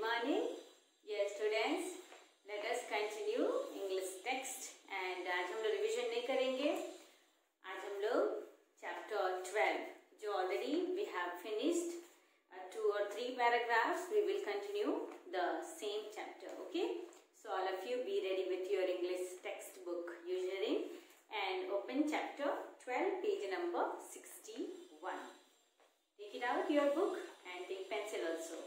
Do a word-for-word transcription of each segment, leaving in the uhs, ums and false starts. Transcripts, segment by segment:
morning. Yes students, let us continue English text and आज हम लोग रिविजन नहीं करेंगे. आज हम लोग chapter twelve जो already we have finished uh, two or three paragraphs. We will continue the same chapter. Okay, so all of you be ready with your English textbook usually and open chapter twelve, page number sixty-one. Take it out your book and take pencil also.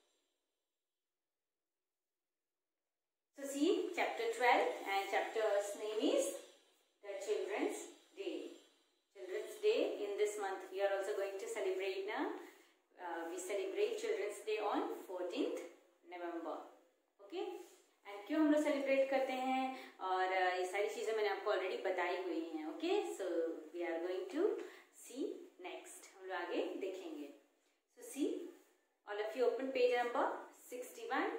So see chapter twelve and chapter's name is the Children's Day. Children's Day in this month we are also going to celebrate now. Uh, we celebrate Children's Day on fourteenth November. Okay? And क्यों हम लोग celebrate करते हैं और uh, ये सारी चीजें मैंने आपको ऑलरेडी बताई हुई हैं. Okay, so we are going to see next. हम लोग आगे देखेंगे. So see all of you open page number sixty-one.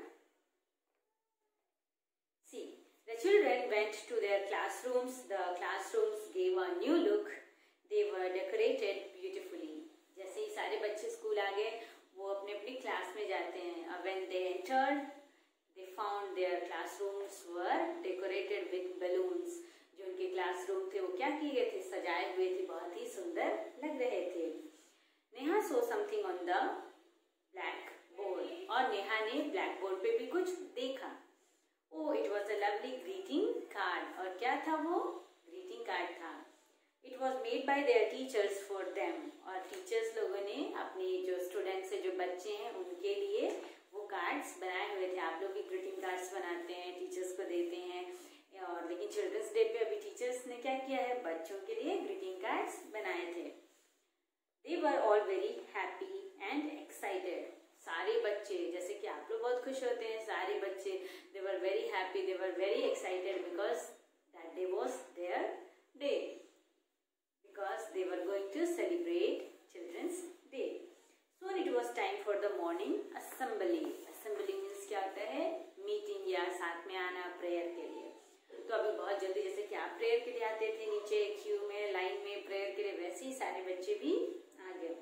See, the children went to their classrooms. The classrooms gave a new look. They were decorated beautifully. जैसे ही सारे बच्चे school आ गए, वो अपने अपनी क्लास में जाते हैं. When they entered, they found their classrooms were decorated with balloons. जो उनके क्लासरूम थे वो क्या किए गए थे, सजाए हुए थे, बहुत ही सुंदर लग रहे थे. Neha saw something on the blackboard. और नेहा ने ब्लैक बोर्ड पे भी कुछ देखा. Oh, it was a lovely greeting card. और क्या था वो? Greeting card था. It was made by their teachers for them. और teachers लोगों ने अपने जो students से जो बच्चे हैं उनके लिए वो cards बनाए हुए थे. आप लोग भी greeting cards बनाते हैं, teachers को देते हैं. और लेकिन Children's Day पे अभी teachers ने क्या किया है, बच्चों के लिए greeting cards बनाए थे. They were all very happy and excited. सारे बच्चे, जैसे कि आप लोग बहुत खुश होते हैं, सारे बच्चे they were very happy, they were very excited because that day was their day, because they were going to celebrate Children's Day. Soon it was time for the morning assembly. Assembly means क्या होता है, meeting या साथ में आना prayer के लिए. तो अभी बहुत जल्दी, जैसे कि आप प्रेयर के लिए आते थे नीचे क्यू में, लाइन में प्रेयर के लिए, वैसे ही सारे बच्चे भी आ गए.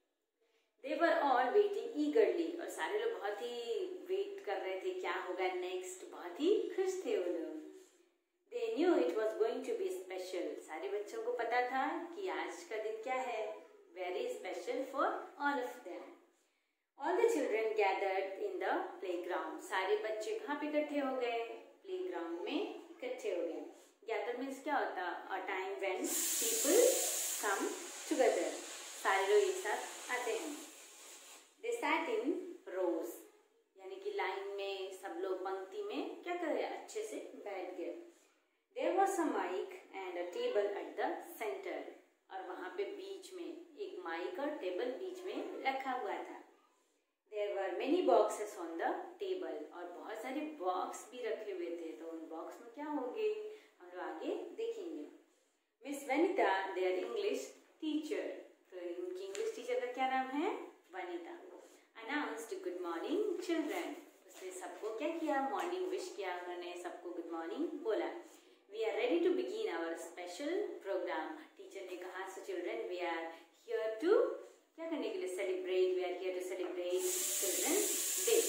They were all waiting eagerly. और सारे लोग बहुत ही वेट कर रहे थे, क्या होगा नेक्स्ट. बहुत ही खुश थे वो लोग. They knew it was going to be special. सारे बच्चों को पता था कि आज का दिन क्या है, very special for all of them. All the children gathered in the playground. सारे बच्चे कहाँ पे इकट्ठे हो गए, प्लेग्राउंड में इकट्ठे हो गए. Gather means क्या होता, a time when people come together. सारे लोग एक साथ आते हैं. They sat in rows, यानी कि लाइन में सब लोग पंक्ति में क्या कर रहे हैं, अच्छे से बैठ गए. There was a mic and a table at the center. और वहाँ पे बीच में एक माइक और टेबल बीच में रखा हुआ था. There were many boxes on the table. और बहुत सारे बॉक्स भी रखे हुए थे. तो उन बॉक्स में क्या होंगे हम लोग आगे देखेंगे. Miss Vanita, their English teacher. तो उनकी इंग्लिश टीचर का क्या नाम है, Vanita. Announced good morning children. उसने सबको क्या किया, मॉर्निंग विश किया. उन्होंने सबको गुड मॉर्निंग बोला. We are ready to begin our special program. Teacher ने कहा, so children we are here to क्या करने के लिए, celebrate. We are here to celebrate Children's Day.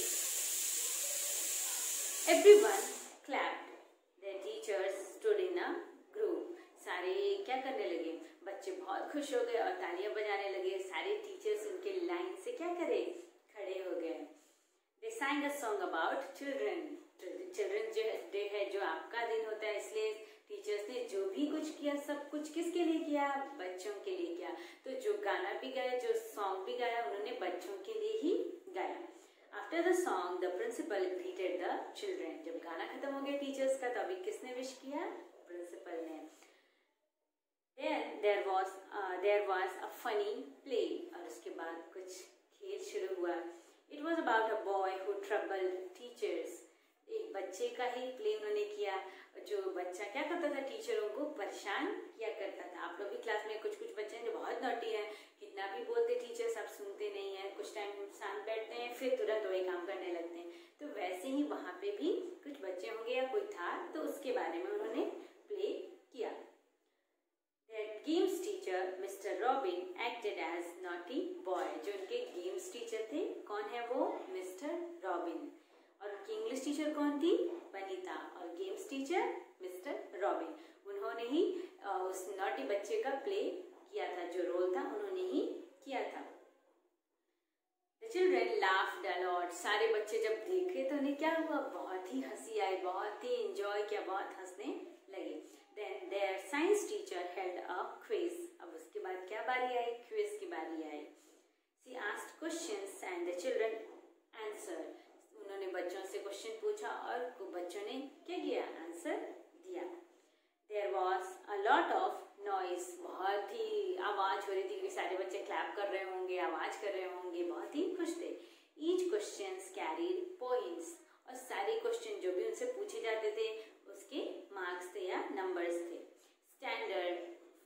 Everyone clapped. Their teachers stood in a group. सारे क्या करने लगे, बच्चे बहुत खुश हो गए और तालियां बजाने लगे. सारे टीचर्स उनके लाइन से क्या करे, खड़े हो गए. They sang a song about children. Children's Day है, जो आपका दिन होता है, इसलिए टीचर्स ने जो भी कुछ किया सब कुछ किसके लिए किया, बच्चों के लिए किया. तो जो गाना भी गाया, जो सॉन्ग भी गाया, उन्होंने बच्चों के लिए ही गाया. After the song, the principal greeted the children. जब गाना खत्म हो गया टीचर्स का, तो अभी किसने विश किया, प्रिंसिपल ने. Then there was uh, there was a funny play. और उसके बाद कुछ खेल शुरू हुआ. It was about a boy who troubled teachers. एक बच्चे का ही प्ले उन्होंने किया, जो बच्चा क्या करता था, टीचरों को परेशान किया करता था. आप लोग भी क्लास में कुछ कुछ बच्चे हैं जो बहुत नॉटी हैं, कितना भी बोलते टीचर्स आप सुनते नहीं हैं, कुछ टाइम शांत बैठते हैं, फिर तुरंत वही काम करने लगते हैं. तो वैसे ही वहाँ पे भी कुछ बच्चे होंगे या कोई था, तो उसके बारे में उन्होंने प्ले किया. Their games teacher, Mister Robin, acted as naughty boy. जो उनके games teacher थे, कौन है वो, मिस्टर रॉबिन. रॉबिन। और उनकी इंग्लिश टीचर कौन थी? वनीता। और गेम्स टीचर मिस्टर रॉबिन। उन्होंने ही उस नॉटी बच्चे का प्ले किया था, जो रोल था उन्होंने ही किया था। The children laughed a lot. सारे बच्चे जब देखे तो उन्हें क्या हुआ? बहुत ही हंसी आई, बहुत ही इंजॉय किया, बहुत हंसने लगे। Then their science teacher held a quiz. अब उसके बाद क्या बारी आई? क्विज की बारी आई। She asked questions and the children answered. उन्होंने बच्चों से क्वेश्चन पूछा और बच्चों ने क्या किया? आंसर दिया। There was a lot of noise. बहुत ही आवाज हो रही थी क्योंकि सारे बच्चे क्लैप कर रहे होंगे, आवाज कर रहे होंगे, बहुत ही खुश थे। Each questions carried points. और सारे क्वेश्चन जो भी उनसे पूछे जाते थे उसके मार्क्स थे या नंबर्स थे। Standard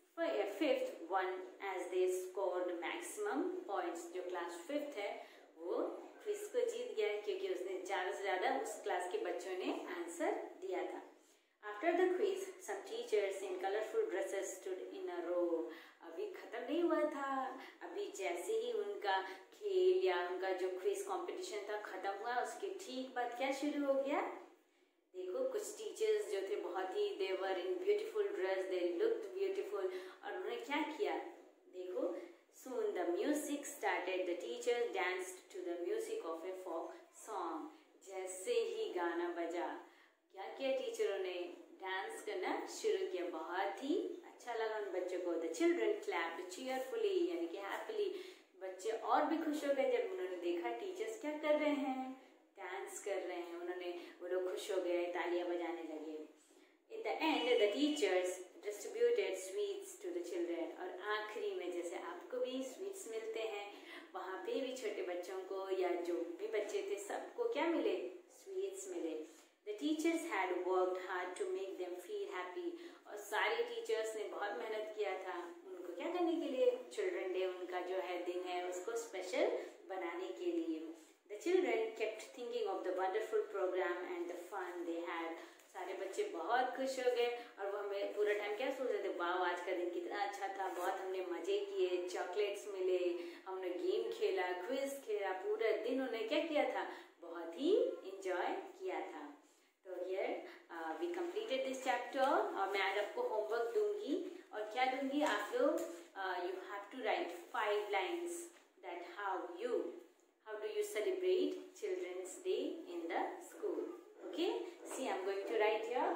fifth won as they scored maximum points. जो क्लास फिफ्थ है वो क्विज को जीत गया क्योंकि उसने ज्यादा से ज्यादा उस क्लास के बच्चों ने आंसर दिया था। After the quiz, some teachers in colorful dresses stood in a row. अभी खत्म नहीं हुआ था, अभी जैसे ही उनका खेल या उनका जो क्विज कंपटीशन था खत्म हुआ, उसके ठीक बाद क्या शुरू हो गया? देखो कुछ टीचर्स जो थे बहुत ही they were in beautiful dress, they looked beautiful, और उन्होंने क्या किया? देखो soon the music started. The teachers danced to the music of a folk song. जैसे ही गाना बजा क्या किया टीचरों ने? डांस करना शुरू किया। बहुत ही अच्छा लगा उन बच्चों को। The children clapped cheerfully, यानी कि happily. बच्चे और भी खुश हो गए जब उन्होंने देखा टीचर्स क्या कर रहे हैं, डांस कर रहे हैं। उन्होंने वो लोग खुश हो गए, तालियां बजाने लगे। At the end, the teachers distributed sweets to the children. और आखिरी में जैसे आपको भी स्वीट्स मिलते हैं, वहाँ पे भी छोटे बच्चों को या जो भी बच्चे थे सबको क्या मिले? स्वीट्स मिले। The teachers had worked hard to make them feel happy. और सारे टीचर्स ने बहुत मेहनत किया था उनको क्या करने के लिए? चिल्ड्रन डे उनका जो है दिन है उसको स्पेशल बनाने के लिए। The children kept thinking of the wonderful program and the fun they had. सारे बच्चे बहुत खुश हो गए और वो हमें पूरा टाइम क्या सोच रहे थे? वाह, आज का दिन कितना अच्छा था, बहुत हमने मजे किए, चॉकलेट्स मिले, हमने गेम खेला, क्विज खेला, पूरा दिन उन्होंने क्या किया था? बहुत ही इंजॉय किया था। तो here we completed this chapter. और मैं आज आपको होमवर्क दूंगी और क्या दूंगी? आप लोग you have to write five lines that how you how do you celebrate children's day in the school. Okay, see, I'm going to write here.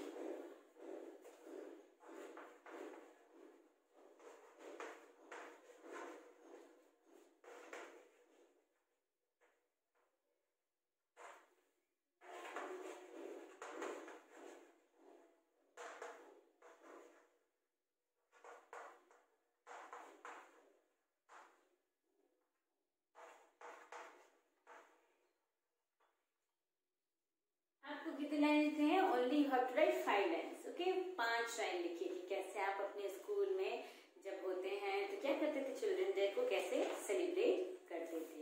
आपको कितने लाइन लिखने हैं? Only you have to write five lines. Okay, पांच line लिखिए कि कैसे आप अपने स्कूल में जब होते हैं तो क्या करते थे, चिल्ड्रन डे को कैसे सेलिब्रेट करते थे।